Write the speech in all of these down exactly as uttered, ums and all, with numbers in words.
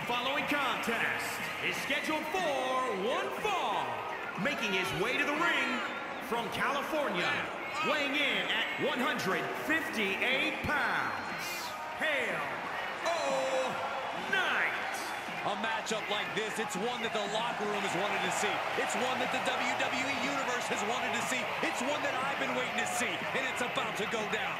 The following contest is scheduled for one fall. Making his way to the ring from California, weighing in at one hundred fifty-eight pounds, Hail O'Knight. A matchup like this, it's one that the locker room has wanted to see. It's one that the W W E Universe has wanted to see. It's one that I've been waiting to see, and it's about to go down.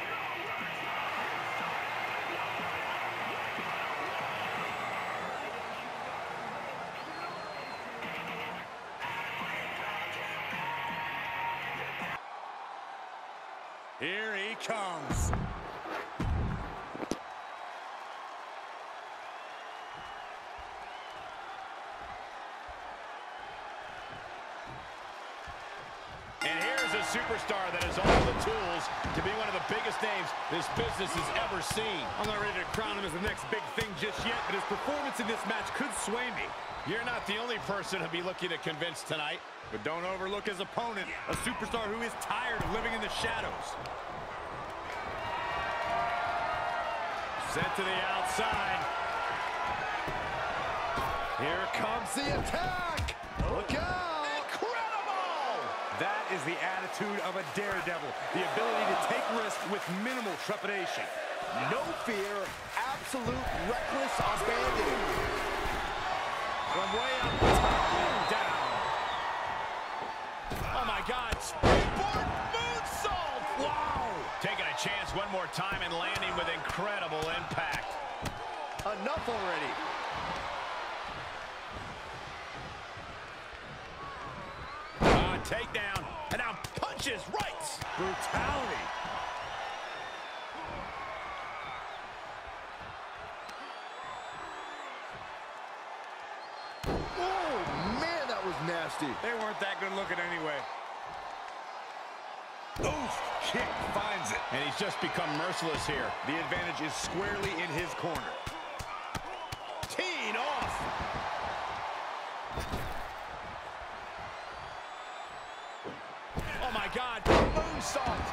Here he comes. And here's a superstar that has all the tools to be one of the biggest names this business has ever seen. I'm not ready to crown him as the next big thing just yet, but his performance in this match could sway me. You're not the only person to be looking to convince tonight. But don't overlook his opponent, a superstar who is tired of living in the shadows. Sent to the outside. Here comes the attack. Look out. Incredible! That is the attitude of a daredevil. The ability to take risks with minimal trepidation. No fear, absolute reckless abandon. From way up top and down. Oh my God, springboard moonsault! Wow! Taking a chance one more time and landing with incredible impact. Enough already. Uh, takedown, and now punches right. Brutality. Oh, man, that was nasty. They weren't that good looking anyway. Oof, kick finds it. And he's just become merciless here. The advantage is squarely in his corner. Teeing off. Oh my God, moonsault.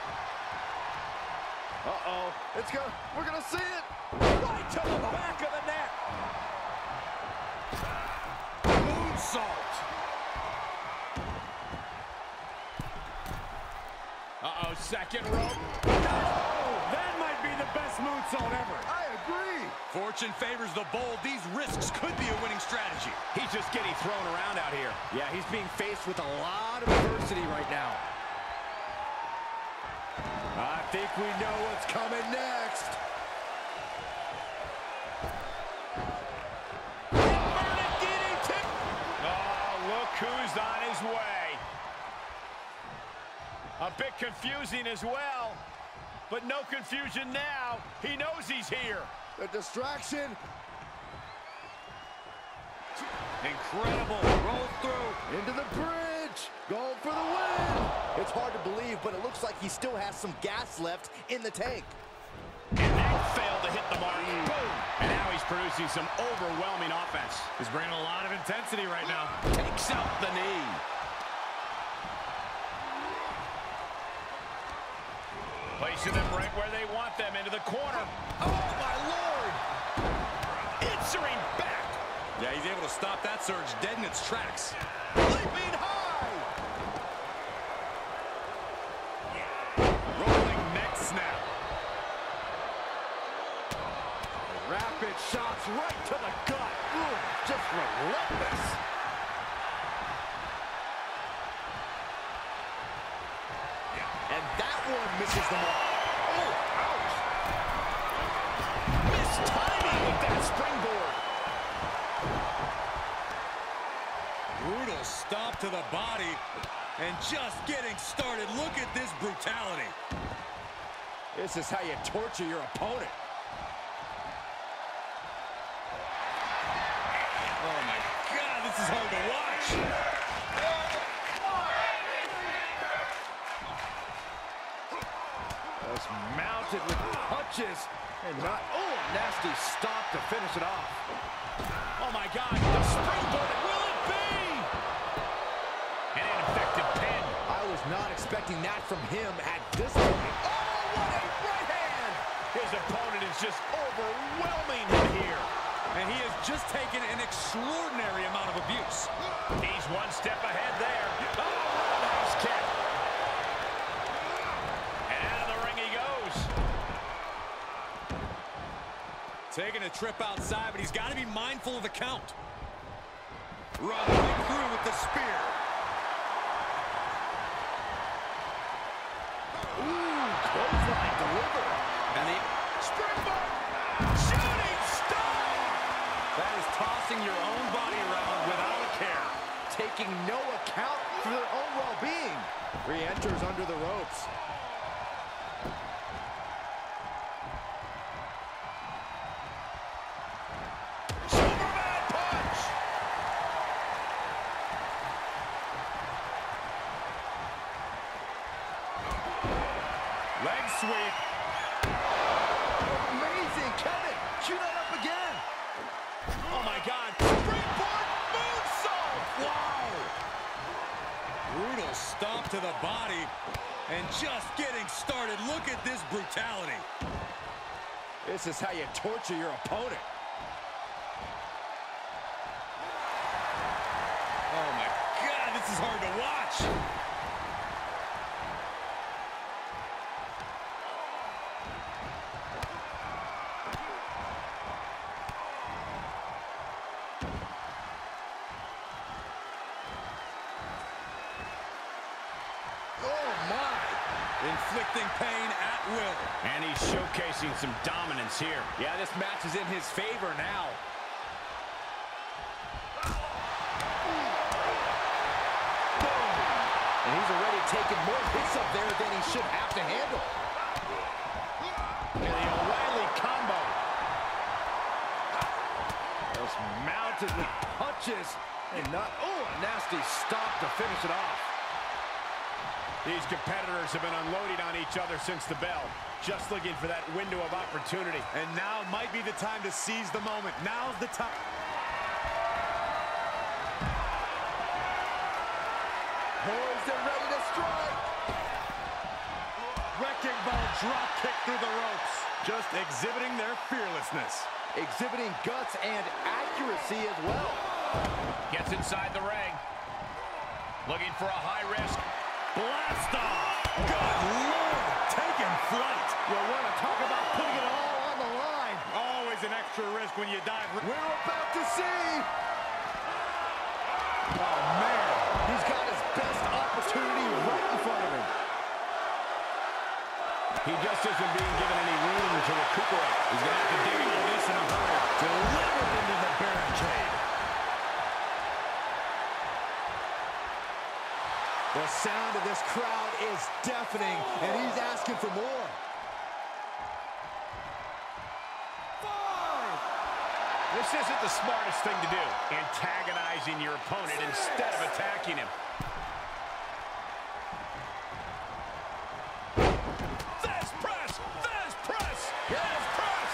Uh-oh, it's gonna, we're gonna see it. Right to the back of the neck. Moonsault. Uh-oh, second rope. Oh, that might be the best moonsault ever. I agree. Fortune favors the bold. These risks could be a winning strategy. He's just getting thrown around out here. Yeah, he's being faced with a lot of adversity right now. I think we know what's coming next. Oh, look who's on his way. A bit confusing as well, but no confusion now. He knows he's here. The distraction. Incredible. Roll through. Into the bridge. Going for the win. It's hard to believe, but it looks like he still has some gas left in the tank. And that failed to hit the mark. Boom. And now he's producing some overwhelming offense. He's bringing a lot of intensity right now. Takes out the knee. Placing them right where they want them, into the corner. Oh, my Lord! Answering back. Yeah, he's able to stop that surge dead in its tracks. Leaping high. Rolling neck snap. Rapid shots right to the gut. Ooh, just relentless. And that one misses the mark. Oh, ouch. Missed timing with that springboard. Brutal stomp to the body. And just getting started. Look at this brutality. This is how you torture your opponent. Oh, my God, this is hard to watch. Just mounted with punches. And not, oh, nasty stop to finish it off. Oh, my God, the springboard, will it be? An ineffective pin. I was not expecting that from him at this point. Oh, what a right hand! His opponent is just overwhelming him here. And he has just taken an extraordinary amount of abuse. He's one step ahead there. Oh, nice kick. And out of the ring he goes. Taking a trip outside, but he's got to be mindful of the count. Running through with the spear. Ooh, clothesline delivered. And the Springboard. Shooting star. That is tossing your own body around without a care. Taking no account for their own well-being. Re-enters under the ropes. Superman punch. Leg sweep. Amazing, Kevin. Cue that up again. Oh my God. Springboard moonsault. wow! Brutal stomp to the body. And just getting started. Look at this brutality. This is how you torture your opponent. Oh my God, this is hard to watch. Oh, my. Inflicting pain at will. And he's showcasing some dominance here. Yeah, this match is in his favor now. Boom. And he's already taken more hits up there than he should have to handle. And the O'Reilly combo. Just mounted with punches. And not, oh, a nasty stop to finish it off. These competitors have been unloading on each other since the bell. Just looking for that window of opportunity. And now might be the time to seize the moment. Now's the time. Poised and ready to strike. Wrecking ball drop kick through the ropes. Just exhibiting their fearlessness. Exhibiting guts and accuracy as well. Gets inside the ring. Looking for a high risk. Blast off. Good Lord. Taking flight. You want to talk about putting it all on the line. Always an extra risk when you dive. We're about to see. Oh, man. He's got his best opportunity right in front of him. He just isn't being given any room to recuperate. He's going to have to dig into this in a hurry. Delivered into the barricade. The sound of this crowd is deafening, and he's asking for more. Five. This isn't the smartest thing to do, antagonizing your opponent instead of attacking him. Thesz press! Thesz press! Thesz press!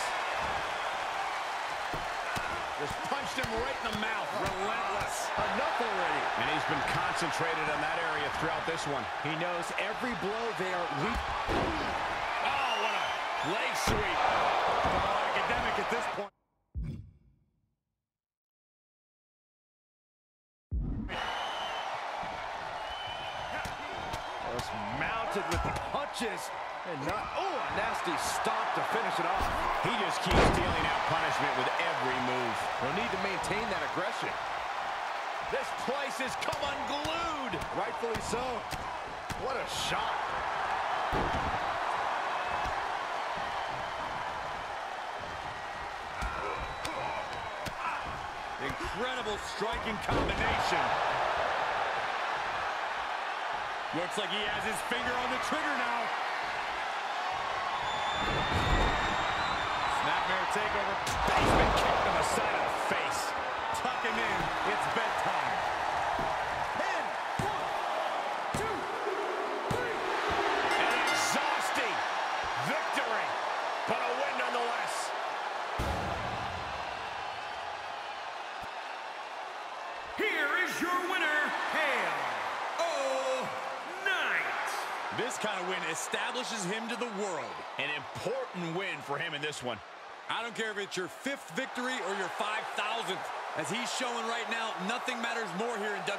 Just punched him right in the mouth. Relentless. Enough already. And he's been concentrated on that area throughout this one. He knows every blow they are weak. Oh, what a leg sweep. Academic at this point. Just mounted with the punches. And not, oh, a nasty stop to finish it off. He just keeps dealing out punishment with every move. They'll need to maintain that aggression. This place has come unglued. Rightfully so. What a shot. Incredible striking combination. Looks like he has his finger on the trigger now. Snapmare takeover. Basement kick to the side of the face. Tuck him in. It's bedtime. Ten. One, two, three. An exhausting victory, but a win nonetheless. Here is your winner, Hail O'Knight. This kind of win establishes him to the world. An important win for him in this one. I don't care if it's your fifth victory or your five thousandth. As he's showing right now, nothing matters more here in W W E.